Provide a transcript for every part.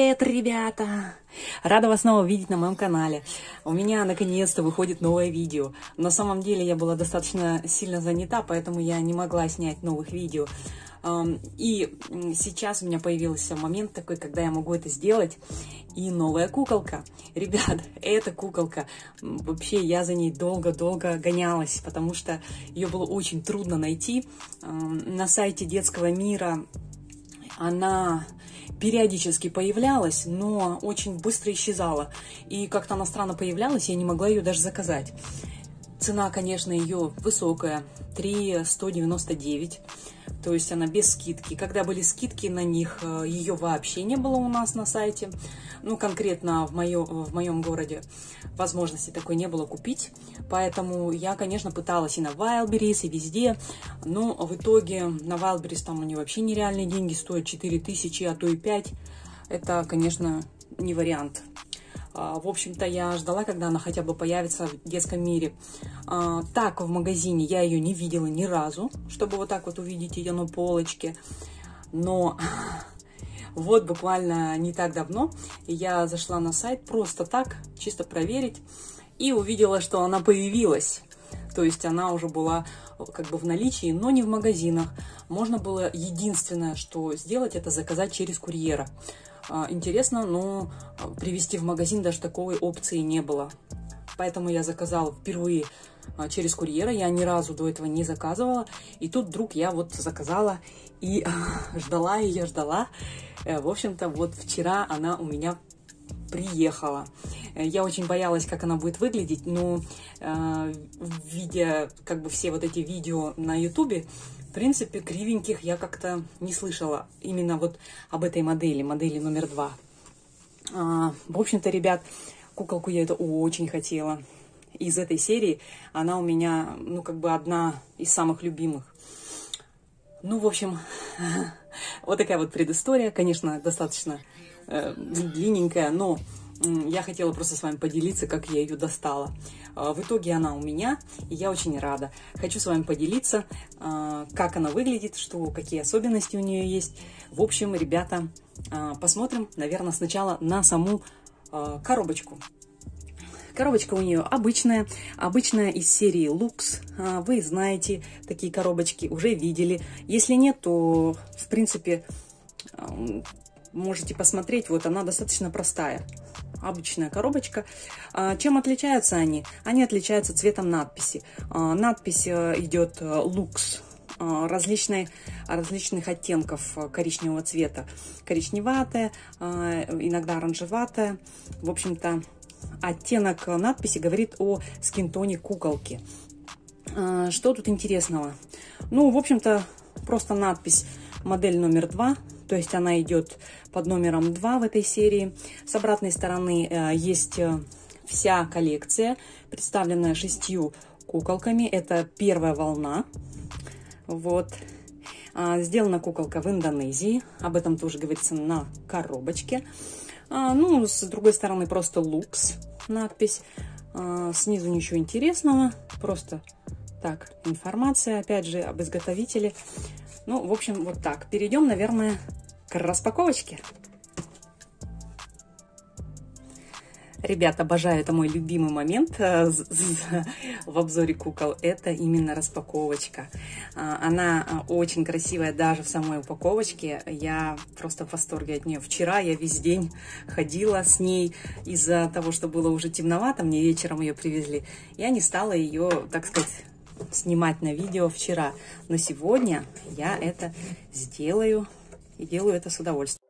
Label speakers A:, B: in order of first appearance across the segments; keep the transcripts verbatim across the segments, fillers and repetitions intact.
A: Привет, ребята! Рада вас снова видеть на моем канале. У меня наконец-то выходит новое видео. На самом деле я была достаточно сильно занята, поэтому я не могла снять новых видео. И сейчас у меня появился момент такой, когда я могу это сделать. И новая куколка. Ребят, эта куколка, вообще я за ней долго-долго гонялась, потому что ее было очень трудно найти. На сайте Детского мира она периодически появлялась, но очень быстро исчезала. И как-то она странно появлялась, я не могла ее даже заказать. Цена, конечно, ее высокая, три тысячи сто девяносто девять. То есть она без скидки. Когда были скидки на них, ее вообще не было у нас на сайте. Ну, конкретно в, моё, в моем городе возможности такой не было купить. Поэтому я, конечно, пыталась и на Wildberries, и везде. Но в итоге на Wildberries там они вообще нереальные деньги стоят, четыре тысячи, а то и пять. Это, конечно, не вариант. В общем-то, я ждала, когда она хотя бы появится в Детском мире. Так, в магазине я ее не видела ни разу, чтобы вот так вот увидеть ее на полочке. Но вот буквально не так давно я зашла на сайт просто так, чисто проверить, и увидела, что она появилась. То есть она уже была как бы в наличии, но не в магазинах. Можно было единственное, что сделать, это заказать через курьера. Интересно, но привезти в магазин даже такой опции не было. Поэтому я заказала впервые через курьера. Я ни разу до этого не заказывала. И тут вдруг я вот заказала и ждала ее, ждала. В общем-то, вот вчера она у меня приехала. Я очень боялась, как она будет выглядеть, но видя как бы все вот эти видео на ютубе, в принципе, кривеньких я как-то не слышала именно вот об этой модели, модели номер два. А, в общем-то, ребят, куколку я это очень хотела. Из этой серии она у меня, ну, как бы одна из самых любимых. Ну, в общем, вот такая вот предыстория. Конечно, достаточно э, длинненькая, но я хотела просто с вами поделиться, как я ее достала. В итоге она у меня, и я очень рада. Хочу с вами поделиться, как она выглядит, что, какие особенности у нее есть. В общем, ребята, посмотрим, наверное, сначала на саму коробочку. Коробочка у нее обычная, обычная из серии Lux. Вы знаете такие коробочки, уже видели. Если нет, то, в принципе, можете посмотреть. Вот она достаточно простая. Обычная коробочка. Чем отличаются они? Они отличаются цветом надписи. Надпись идет Lux, различные, различных оттенков коричневого цвета. Коричневатая, иногда оранжеватая. В общем-то, оттенок надписи говорит о скинтоне куколки. Что тут интересного? Ну, в общем-то, просто надпись модель номер два. То есть она идет под номером два в этой серии. С обратной стороны э, есть вся коллекция, представленная шестью куколками. Это первая волна. Вот. А, сделана куколка в Индонезии. Об этом тоже говорится на коробочке. А, ну, с другой стороны просто Lux надпись. А, снизу ничего интересного. Просто так, информация, опять же, об изготовителе. Ну, в общем, вот так. Перейдем, наверное, к распаковочке. Ребят, обожаю, это мой любимый момент в обзоре кукол. Это именно распаковочка. Она очень красивая даже в самой упаковочке. Я просто в восторге от нее. Вчера я весь день ходила с ней. Из-за того, что было уже темновато, мне вечером ее привезли. Я не стала ее, так сказать, снимать на видео вчера, но сегодня я это сделаю и делаю это с удовольствием.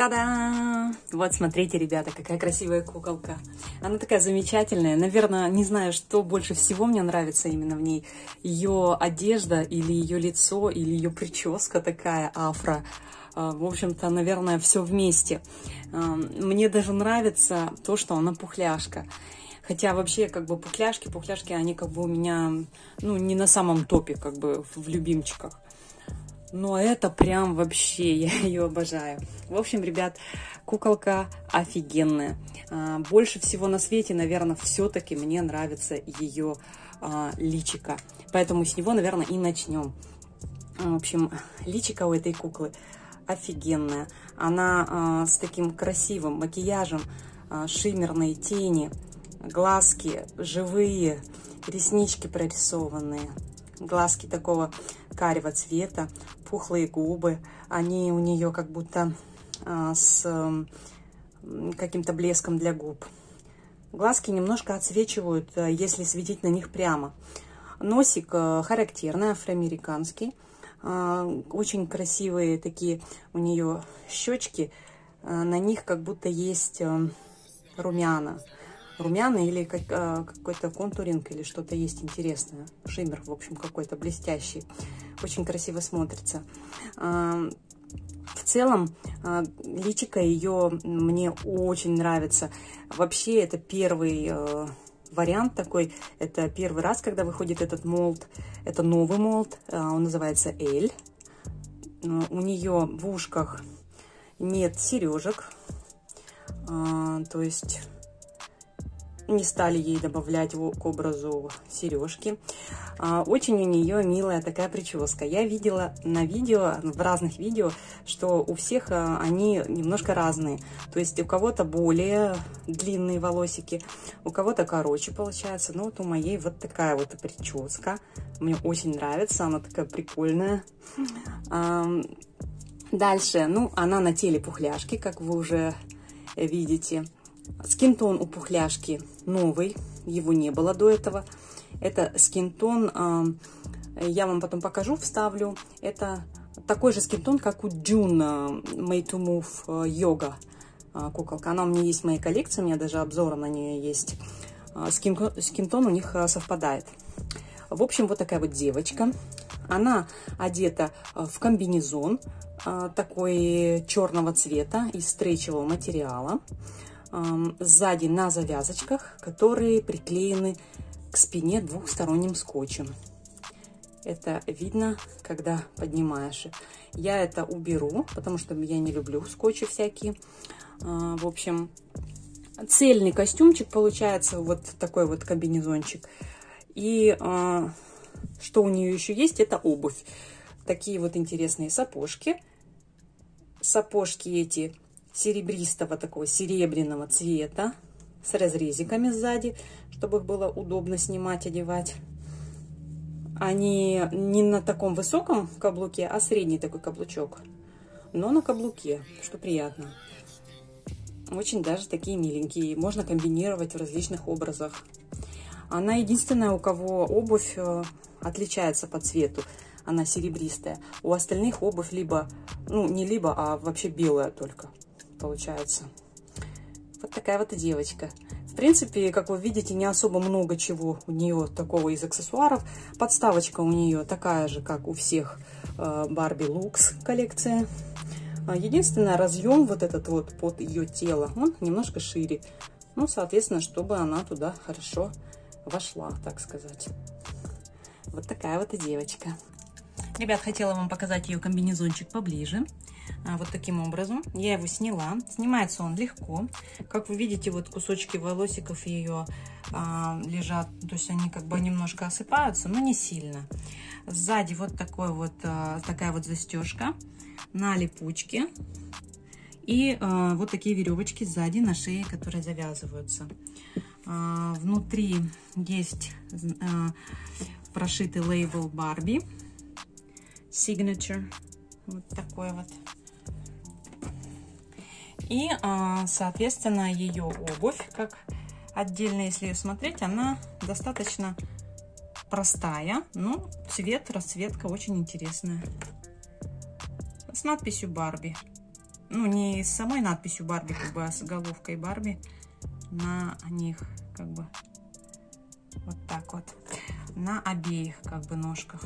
A: Та-да! Вот, смотрите, ребята, какая красивая куколка. Она такая замечательная. Наверное, не знаю, что больше всего мне нравится именно в ней. Ее одежда или ее лицо, или ее прическа такая афро. В общем-то, наверное, все вместе. Мне даже нравится то, что она пухляшка. Хотя вообще, как бы, пухляшки, пухляшки, они как бы у меня, ну, не на самом топе, как бы, в любимчиках. Но это прям вообще, я ее обожаю. В общем, ребят, куколка офигенная. Больше всего на свете, наверное, все-таки мне нравится ее личико. Поэтому с него, наверное, и начнем. В общем, личико у этой куклы офигенная. Она с таким красивым макияжем, шиммерные тени, глазки живые, реснички прорисованные. Глазки такого карего цвета, пухлые губы, они у нее как будто а, с а, каким-то блеском для губ. Глазки немножко отсвечивают, а, если светить на них прямо. Носик а, характерный, афроамериканский. А, очень красивые такие у нее щечки. А, на них как будто есть а, румяна. Румяна или как, а, какой-то контуринг или что-то есть интересное. Шиммер, в общем, какой-то блестящий. Очень красиво смотрится. А, в целом, а, личико ее мне очень нравится. Вообще, это первый а, вариант такой. Это первый раз, когда выходит этот молд. Это новый молд. А, он называется Эль. А, у нее в ушках нет сережек. А, то есть... не стали ей добавлять к образу сережки. Очень у нее милая такая прическа. Я видела на видео, в разных видео, что у всех они немножко разные. То есть у кого-то более длинные волосики, у кого-то короче получается. Но вот у моей вот такая вот прическа. Мне очень нравится, она такая прикольная. Дальше, ну, она на теле пухляшки, как вы уже видите. Скинтон у пухляшки новый, его не было до этого. Это скинтон, я вам потом покажу, вставлю. Это такой же скинтон, как у June Made to Move Yoga куколка. Она у меня есть в моей коллекции, у меня даже обзор на нее есть. Скинтон у них совпадает. В общем, вот такая вот девочка. Она одета в комбинезон такой черного цвета из стрейчевого материала. Сзади на завязочках, которые приклеены к спине двухсторонним скотчем. Это видно, когда поднимаешь. Я это уберу, потому что я не люблю скотчи всякие. В общем, цельный костюмчик получается, вот такой вот комбинезончик. И что у нее еще есть, это обувь. Такие вот интересные сапожки. Сапожки эти серебристого, такого серебряного цвета, с разрезиками сзади, чтобы их было удобно снимать, одевать. Они не на таком высоком каблуке, а средний такой каблучок, но на каблуке, что приятно. Очень даже такие миленькие, можно комбинировать в различных образах. Она единственная, у кого обувь отличается по цвету, она серебристая. У остальных обувь либо, ну не либо, а вообще белая только получается. Вот такая вот девочка. В принципе, как вы видите, не особо много чего у нее такого из аксессуаров. Подставочка у нее такая же, как у всех Барби Лукс коллекция. Единственное, разъем вот этот вот под ее тело, он немножко шире. Ну, соответственно, чтобы она туда хорошо вошла, так сказать. Вот такая вот и девочка. Ребят, хотела вам показать ее комбинезончик поближе. Вот таким образом. Я его сняла. Снимается он легко. Как вы видите, вот кусочки волосиков ее а, лежат. То есть они как бы немножко осыпаются, но не сильно. Сзади вот, такой вот а, такая вот застежка на липучке. И а, вот такие веревочки сзади на шее, которые завязываются. А, внутри есть а, прошитый лейбл Барби. Signature. Вот такой вот. И, соответственно, ее обувь, как отдельно, если ее смотреть, она достаточно простая, но цвет, расцветка очень интересная. С надписью Барби. ну, не с самой надписью Барби, как бы, а с головкой Барби на них, как бы, вот так вот, на обеих, как бы, ножках.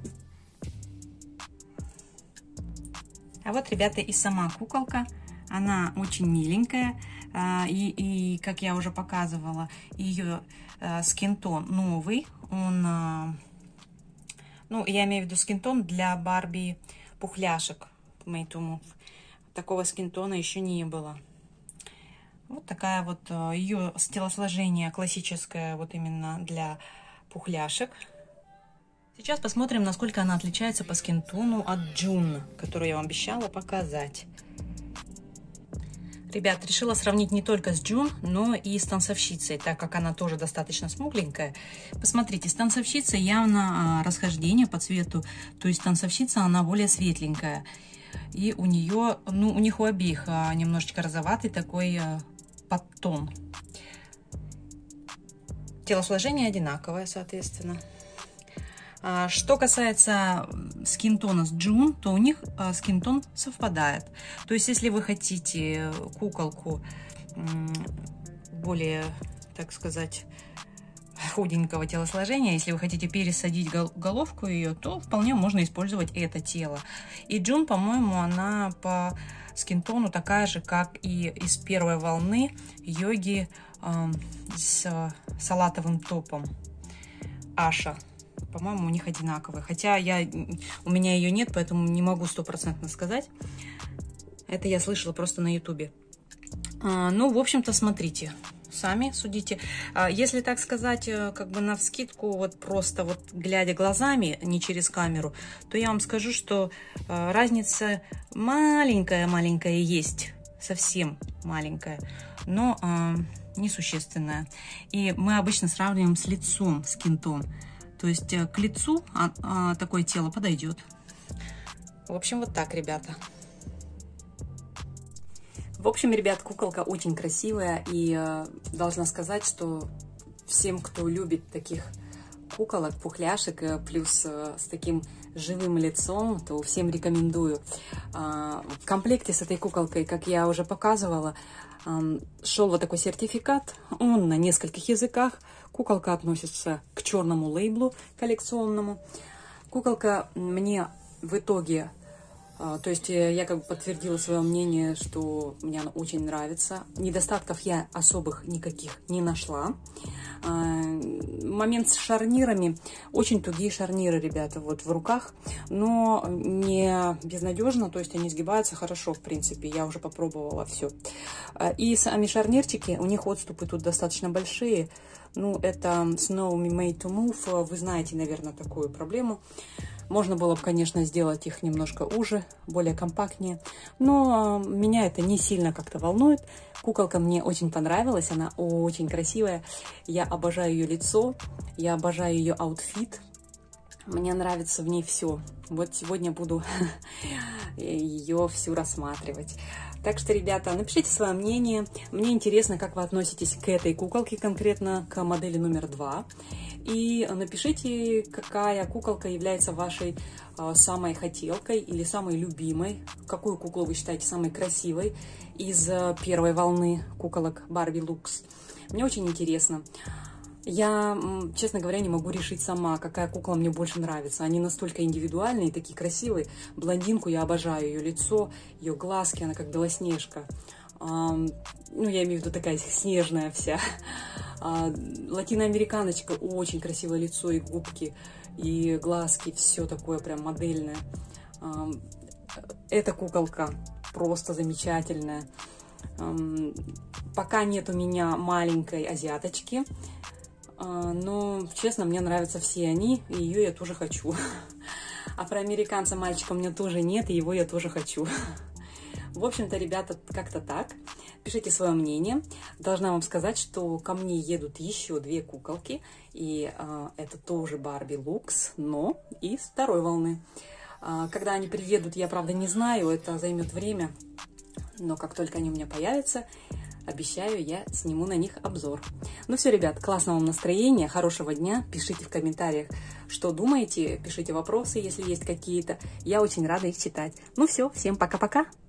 A: А вот, ребята, и сама куколка, она очень миленькая, и, и как я уже показывала, ее скинтон новый, он, ну, я имею в виду скинтон для Барби пухляшек Made to Move. Такого скинтона еще не было. Вот такая вот ее телосложение классическое, вот именно для пухляшек. Сейчас посмотрим, насколько она отличается по скинтону от Джун, которую я вам обещала показать. Ребят, решила сравнить не только с Джун, но и с танцовщицей, так как она тоже достаточно смугленькая. Посмотрите, с танцовщицей явно расхождение по цвету, то есть танцовщица, она более светленькая. И у нее, ну, у них у обеих немножечко розоватый такой подтон. Телосложение одинаковое, соответственно. Что касается скинтона с Джун, то у них скинтон совпадает. То есть, если вы хотите куколку более, так сказать, худенького телосложения, если вы хотите пересадить головку ее, то вполне можно использовать это тело. И Джун, по-моему, она по скинтону такая же, как и из первой волны йоги э, с салатовым топом Аша. По-моему, у них одинаковые. Хотя я, у меня ее нет, поэтому не могу стопроцентно сказать. Это я слышала просто на ютубе. А, ну, в общем-то, смотрите. Сами судите. А, если так сказать, как бы навскидку, вот просто вот глядя глазами, не через камеру, то я вам скажу, что а, разница маленькая-маленькая есть. Совсем маленькая. Но а, несущественная. И мы обычно сравниваем с лицом скинтон. То есть к лицу а, а, такое тело подойдет. В общем, вот так, ребята. В общем, ребят, куколка очень красивая. И э, должна сказать, что всем, кто любит таких куколок, пухляшек, э, плюс э, с таким живым лицом, то всем рекомендую. Э, в комплекте с этой куколкой, как я уже показывала, э, шел вот такой сертификат. Он на нескольких языках. Куколка относится к черному лейблу коллекционному. Куколка мне в итоге, то есть я как бы подтвердила свое мнение, что мне она очень нравится. Недостатков я особых никаких не нашла. Момент с шарнирами. Очень тугие шарниры, ребята, вот в руках, но не безнадежно, то есть они сгибаются хорошо, в принципе. Я уже попробовала все. И сами шарнирчики, у них отступы тут достаточно большие. Ну, это Snow Made to Move. Вы знаете, наверное, такую проблему. Можно было бы, конечно, сделать их немножко уже, более компактнее. Но меня это не сильно как-то волнует. Куколка мне очень понравилась. Она очень красивая. Я обожаю ее лицо. Я обожаю ее аутфит. Мне нравится в ней все. Вот сегодня буду ее всю рассматривать. Так что, ребята, напишите свое мнение. Мне интересно, как вы относитесь к этой куколке, конкретно к модели номер два. И напишите, какая куколка является вашей э, самой хотелкой или самой любимой. Какую куклу вы считаете самой красивой из э, первой волны куколок Barbie Luxe. Мне очень интересно. Я, честно говоря, не могу решить сама, какая кукла мне больше нравится. Они настолько индивидуальные, такие красивые. Блондинку я обожаю, ее лицо, ее глазки, она как Белоснежка. Ну, я имею в виду такая снежная вся. Латиноамериканочка, очень красивое лицо и губки, и глазки, все такое прям модельное. Эта куколка просто замечательная. Пока нет у меня маленькой азиаточки. Но, честно, мне нравятся все они, и ее я тоже хочу. А про американца мальчика у меня тоже нет, и его я тоже хочу. В общем-то, ребята, как-то так. Пишите свое мнение. Должна вам сказать, что ко мне едут еще две куколки, и а, это тоже Barbie Luxe, но из второй волны. А, когда они приедут, я, правда, не знаю, это займет время, но как только они у меня появятся, обещаю, я сниму на них обзор. Ну все, ребят, классного вам настроения, хорошего дня. Пишите в комментариях, что думаете, пишите вопросы, если есть какие-то. Я очень рада их читать. Ну все, всем пока-пока.